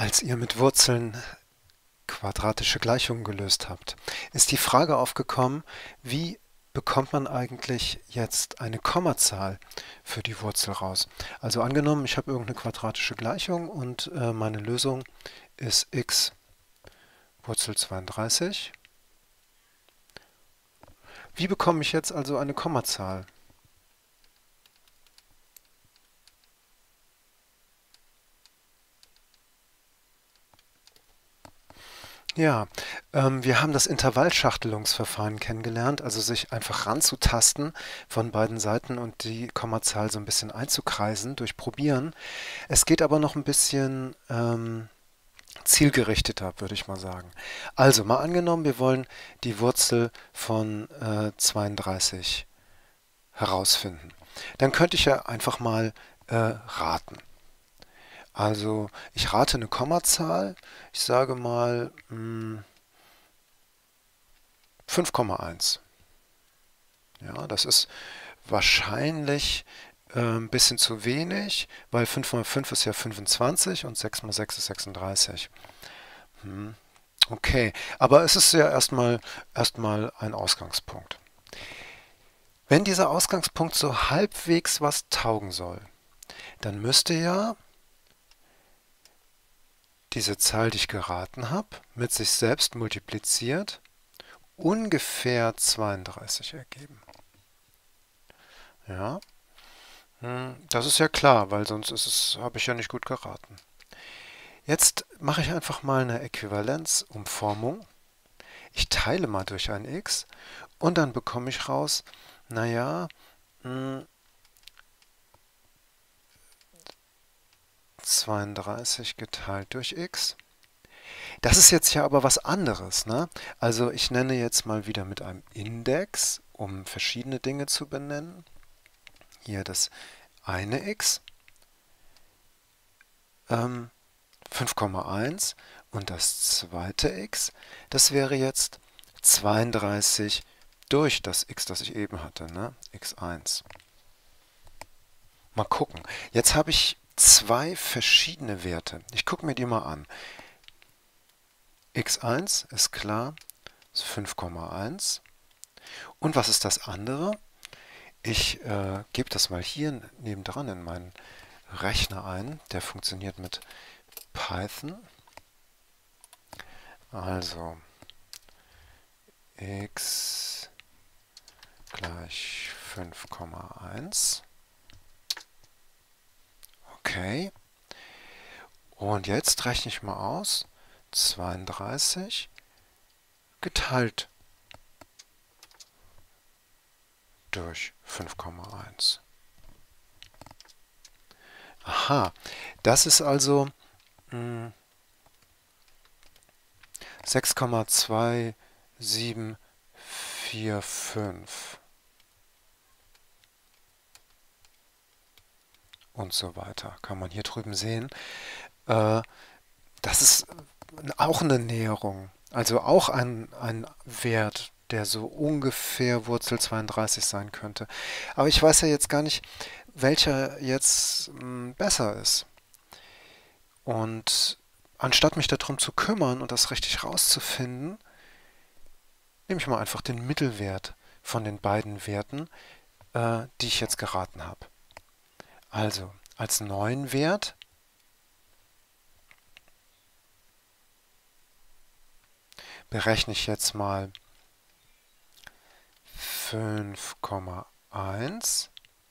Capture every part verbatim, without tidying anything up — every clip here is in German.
Als ihr mit Wurzeln quadratische Gleichungen gelöst habt, ist die Frage aufgekommen, wie bekommt man eigentlich jetzt eine Kommazahl für die Wurzel raus? Also angenommen, ich habe irgendeine quadratische Gleichung und äh, meine Lösung ist x Wurzel zweiunddreißig. Wie bekomme ich jetzt also eine Kommazahl? Ja, ähm, wir haben das Intervallschachtelungsverfahren kennengelernt, also sich einfach ranzutasten von beiden Seiten und die Kommazahl so ein bisschen einzukreisen durch Probieren. Es geht aber noch ein bisschen ähm, zielgerichteter, würde ich mal sagen. Also mal angenommen, wir wollen die Wurzel von äh, zweiunddreißig herausfinden. Dann könnte ich ja einfach mal äh, raten. Also ich rate eine Kommazahl, ich sage mal mh, fünf Komma eins. Ja, das ist wahrscheinlich äh, ein bisschen zu wenig, weil fünf mal fünf ist ja fünfundzwanzig und sechs mal sechs ist sechsunddreißig. Hm. Okay, aber es ist ja erstmal erstmal ein Ausgangspunkt. Wenn dieser Ausgangspunkt so halbwegs was taugen soll, dann müsste ja diese Zahl, die ich geraten habe, mit sich selbst multipliziert ungefähr zweiunddreißig ergeben. Ja, hm, das ist ja klar, weil sonst ist es, habe ich ja nicht gut geraten. Jetzt mache ich einfach mal eine Äquivalenzumformung. Ich teile mal durch ein x und dann bekomme ich raus, naja, hm, zweiunddreißig geteilt durch x. Das ist jetzt ja aber was anderes, ne? Also ich nenne jetzt mal wieder mit einem Index, um verschiedene Dinge zu benennen. Hier das eine x, ähm, fünf Komma eins und das zweite x, das wäre jetzt zweiunddreißig durch das x, das ich eben hatte, ne? x eins. Mal gucken. Jetzt habe ich zwei verschiedene Werte. Ich gucke mir die mal an. x eins ist klar, ist fünf Komma eins. Und was ist das andere? Ich äh, gebe das mal hier nebendran in meinen Rechner ein. Der funktioniert mit Python. Also x gleich fünf Komma eins. Okay. Und jetzt rechne ich mal aus. zweiunddreißig geteilt durch fünf Komma eins. Aha, das ist also mh, sechs Komma zwei sieben vier fünf und so weiter. Kann man hier drüben sehen. Äh, das ist auch eine Näherung, also auch ein, ein Wert, der so ungefähr Wurzel zweiunddreißig sein könnte. Aber ich weiß ja jetzt gar nicht, welcher jetzt mh, besser ist. Und anstatt mich darum zu kümmern und das richtig rauszufinden, nehme ich mal einfach den Mittelwert von den beiden Werten, äh, die ich jetzt geraten habe. Also als neuen Wert berechne ich jetzt mal fünf Komma eins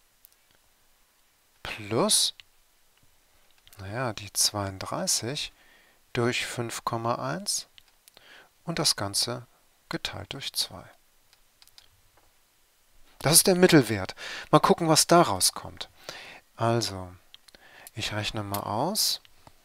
plus, naja, die zweiunddreißig durch fünf Komma eins und das Ganze geteilt durch zwei. Das ist der Mittelwert. Mal gucken, was daraus kommt. Also, ich rechne mal aus.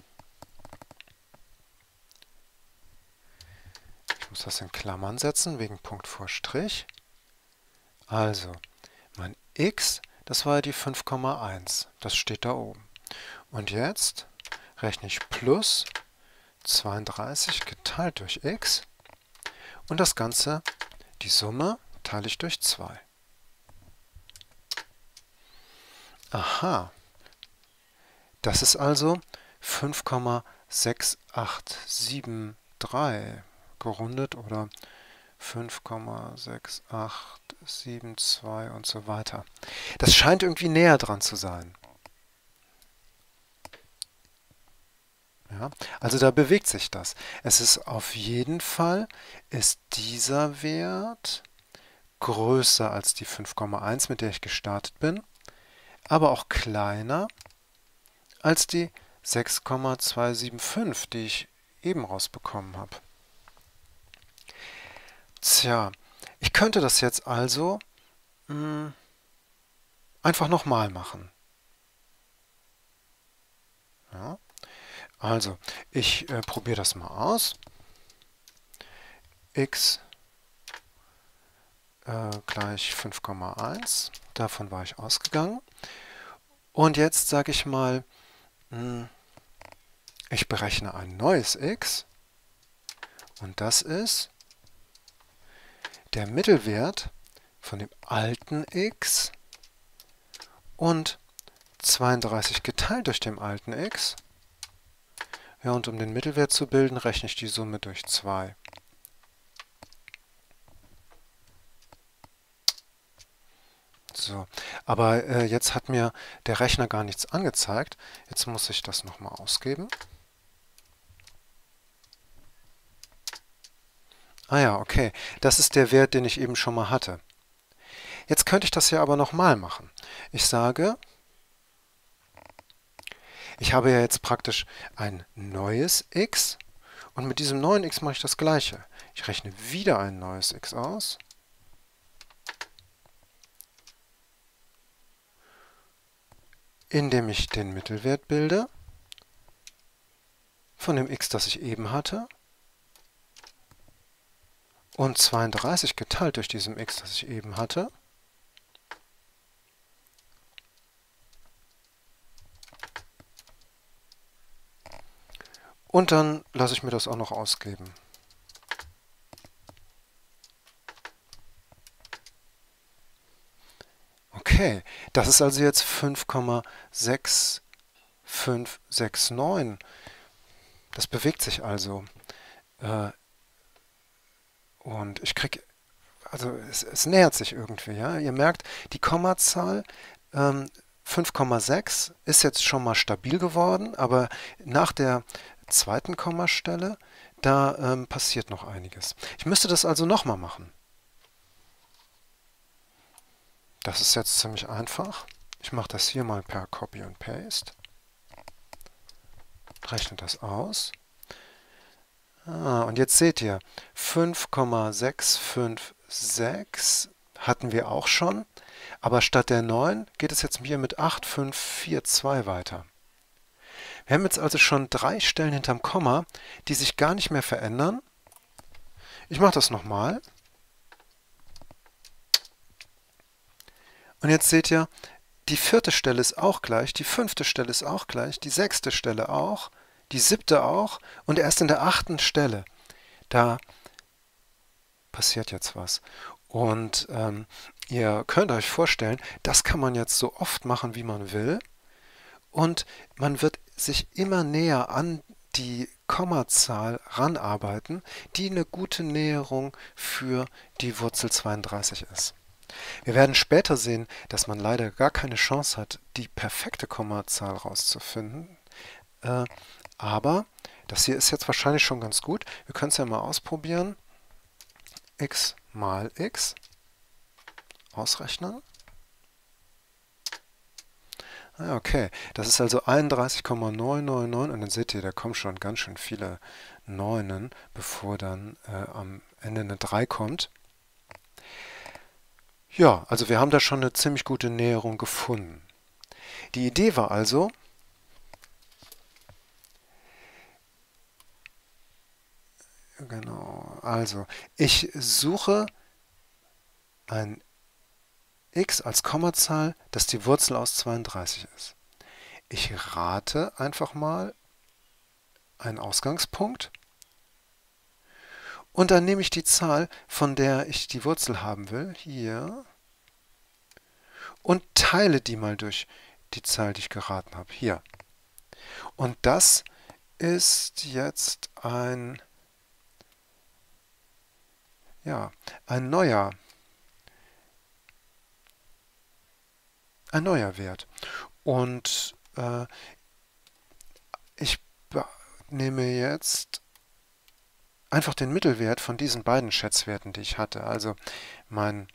Ich muss das in Klammern setzen, wegen Punkt vor Strich. Also, mein x, das war ja die fünf Komma eins. Das steht da oben. Und jetzt rechne ich plus zweiunddreißig geteilt durch x. Und das Ganze, die Summe, teile ich durch zwei. Aha, das ist also fünf Komma sechs acht sieben drei gerundet oder fünf Komma sechs acht sieben zwei und so weiter. Das scheint irgendwie näher dran zu sein. Ja, also da bewegt sich das. Es ist auf jeden Fall, ist dieser Wert größer als die fünf Komma eins, mit der ich gestartet bin, aber auch kleiner als die sechs Komma zweihundertfünfundsiebzig, die ich eben rausbekommen habe. Tja, ich könnte das jetzt also mh, einfach nochmal machen. Ja, also, ich äh, probiere das mal aus. X äh, gleich fünf Komma eins. Davon war ich ausgegangen. Und jetzt sage ich mal, mh, ich berechne ein neues x. Und das ist der Mittelwert von dem alten x und zweiunddreißig geteilt durch den alten x. Ja, und um den Mittelwert zu bilden, rechne ich die Summe durch zwei. So, aber äh, jetzt hat mir der Rechner gar nichts angezeigt. Jetzt muss ich das nochmal ausgeben. Ah ja, okay. Das ist der Wert, den ich eben schon mal hatte. Jetzt könnte ich das ja aber nochmal machen. Ich sage, ich habe ja jetzt praktisch ein neues x und mit diesem neuen x mache ich das gleiche. Ich rechne wieder ein neues x aus. Indem ich den Mittelwert bilde von dem x, das ich eben hatte, und zweiunddreißig geteilt durch diesem x, das ich eben hatte. Und dann lasse ich mir das auch noch ausgeben. Okay, das ist also jetzt fünf Komma sechs fünf sechs neun. Das bewegt sich also. Äh, und ich kriege, also es, es nähert sich irgendwie. Ja? Ihr merkt, die Kommazahl ähm, fünf Komma sechs ist jetzt schon mal stabil geworden, aber nach der zweiten Kommastelle, da ähm, passiert noch einiges. Ich müsste das also nochmal machen. Das ist jetzt ziemlich einfach. Ich mache das hier mal per Copy und Paste. Rechne das aus. Ah, und jetzt seht ihr, fünf Komma sechs fünf sechs hatten wir auch schon, aber statt der neun geht es jetzt hier mit acht fünf vier zwei weiter. Wir haben jetzt also schon drei Stellen hinterm Komma, die sich gar nicht mehr verändern. Ich mache das nochmal. Und jetzt seht ihr, die vierte Stelle ist auch gleich, die fünfte Stelle ist auch gleich, die sechste Stelle auch, die siebte auch und erst in der achten Stelle, da passiert jetzt was. Und ähm, ihr könnt euch vorstellen, das kann man jetzt so oft machen, wie man will. Und man wird sich immer näher an die Kommazahl ranarbeiten, die eine gute Näherung für die Wurzel zweiunddreißig ist. Wir werden später sehen, dass man leider gar keine Chance hat, die perfekte Kommazahl rauszufinden. Äh, aber das hier ist jetzt wahrscheinlich schon ganz gut. Wir können es ja mal ausprobieren. X mal x ausrechnen. Ah, okay, das ist also einunddreißig Komma neunhundertneunundneunzig und dann seht ihr, da kommen schon ganz schön viele Neunen, bevor dann äh, am Ende eine drei kommt. Ja, also wir haben da schon eine ziemlich gute Näherung gefunden. Die Idee war also, genau, also ich suche ein x als Kommazahl, das die Wurzel aus zweiunddreißig ist. Ich rate einfach mal einen Ausgangspunkt und dann nehme ich die Zahl, von der ich die Wurzel haben will, hier, und teile die mal durch die Zahl, die ich geraten habe, hier. Und das ist jetzt ein, ja, ein neuer, ein neuer Wert. Und äh, ich nehme jetzt einfach den Mittelwert von diesen beiden Schätzwerten, die ich hatte. Also mein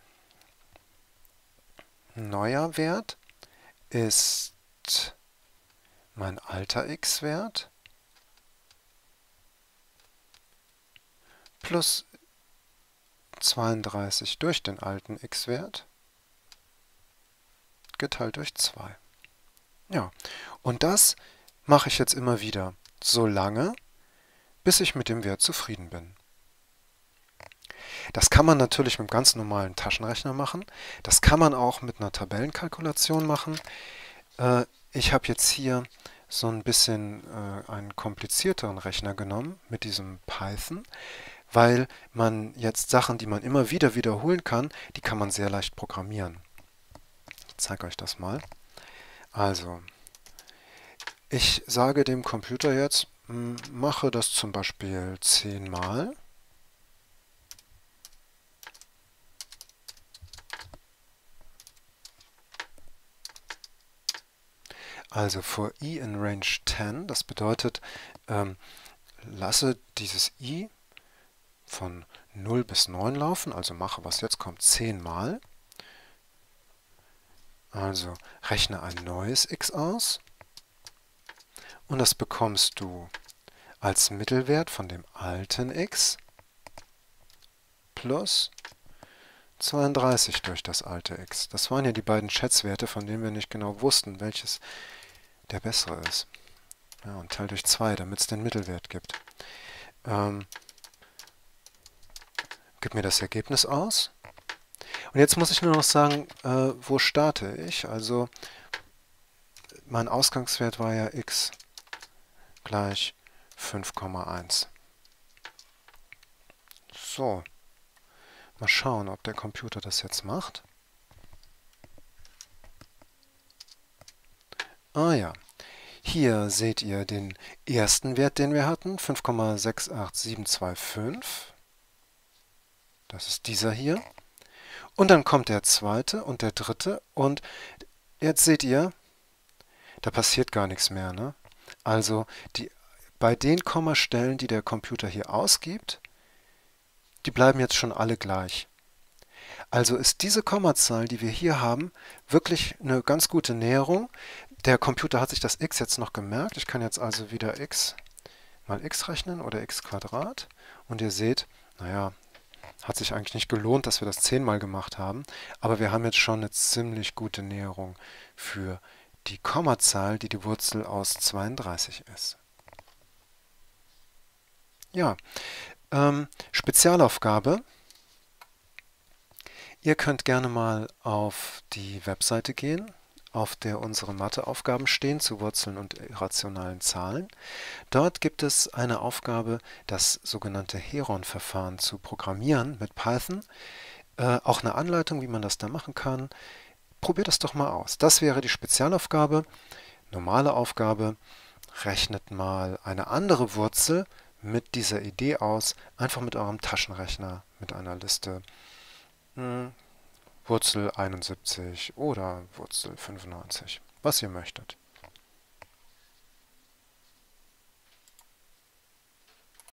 neuer Wert ist mein alter x-Wert plus zweiunddreißig durch den alten x-Wert geteilt durch zwei. Ja, und das mache ich jetzt immer wieder, so lange, bis ich mit dem Wert zufrieden bin. Das kann man natürlich mit einem ganz normalen Taschenrechner machen. Das kann man auch mit einer Tabellenkalkulation machen. Äh, ich habe jetzt hier so ein bisschen äh, einen komplizierteren Rechner genommen mit diesem Python, weil man jetzt Sachen, die man immer wieder wiederholen kann, die kann man sehr leicht programmieren. Ich zeige euch das mal. Also, ich sage dem Computer jetzt, mache das zum Beispiel zehnmal. Also for i in range zehn, das bedeutet, ähm, lasse dieses i von null bis neun laufen, also mache, was jetzt kommt, zehnmal. Also rechne ein neues x aus und das bekommst du als Mittelwert von dem alten x plus zweiunddreißig durch das alte x. Das waren ja die beiden Schätzwerte, von denen wir nicht genau wussten, welches der bessere ist. Ja, und teil durch zwei, damit es den Mittelwert gibt. Ähm, gib mir das Ergebnis aus. Und jetzt muss ich nur noch sagen, äh, wo starte ich? Also mein Ausgangswert war ja x gleich fünf Komma eins. So, mal schauen, ob der Computer das jetzt macht. Ah ja, hier seht ihr den ersten Wert, den wir hatten, fünf Komma sechs acht sieben zwei fünf. Das ist dieser hier. Und dann kommt der zweite und der dritte. Und jetzt seht ihr, da passiert gar nichts mehr, ne? Also die, bei den Kommastellen, die der Computer hier ausgibt, die bleiben jetzt schon alle gleich. Also ist diese Kommazahl, die wir hier haben, wirklich eine ganz gute Näherung. Der Computer hat sich das x jetzt noch gemerkt. Ich kann jetzt also wieder x mal x rechnen oder x Quadrat. Und ihr seht, naja, hat sich eigentlich nicht gelohnt, dass wir das zehnmal gemacht haben. Aber wir haben jetzt schon eine ziemlich gute Näherung für die Kommazahl, die die Wurzel aus zweiunddreißig ist. Ja, ähm, Spezialaufgabe. Ihr könnt gerne mal auf die Webseite gehen, auf der unsere Matheaufgaben stehen zu Wurzeln und irrationalen Zahlen. Dort gibt es eine Aufgabe, das sogenannte Heron-Verfahren zu programmieren mit Python. Äh, auch eine Anleitung, wie man das da machen kann. Probiert das doch mal aus. Das wäre die Spezialaufgabe. Normale Aufgabe, rechnet mal eine andere Wurzel mit dieser Idee aus, einfach mit eurem Taschenrechner, mit einer Liste. Hm, Wurzel einundsiebzig oder Wurzel fünfundneunzig, was ihr möchtet.